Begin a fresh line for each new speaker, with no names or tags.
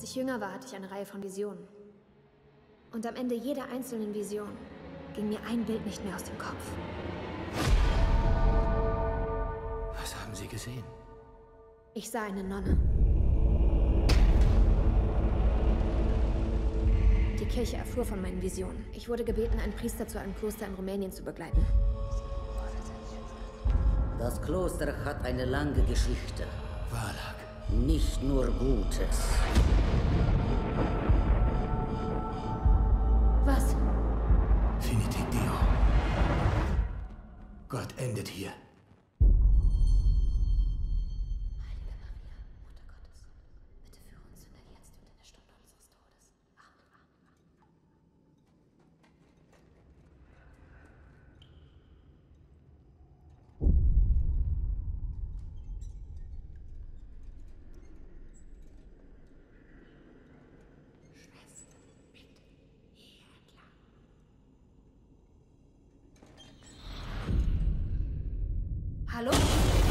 Als ich jünger war, hatte ich eine Reihe von Visionen. Und am Ende jeder einzelnen Vision ging mir ein Bild nicht mehr aus dem Kopf.
Was haben Sie gesehen?
Ich sah eine Nonne. Die Kirche erfuhr von meinen Visionen. Ich wurde gebeten, einen Priester zu einem Kloster in Rumänien zu begleiten.
Das Kloster hat eine lange Geschichte.
Valak.
Nicht nur Gutes.
Was?
Finite Dio. Gott endet hier.
Heilige Maria, Mutter Gottes, bitte führe uns Sünder jetzt und in der Stunde unseres Todes. Amen. Schwester, bitte, hier entlang. Hallo?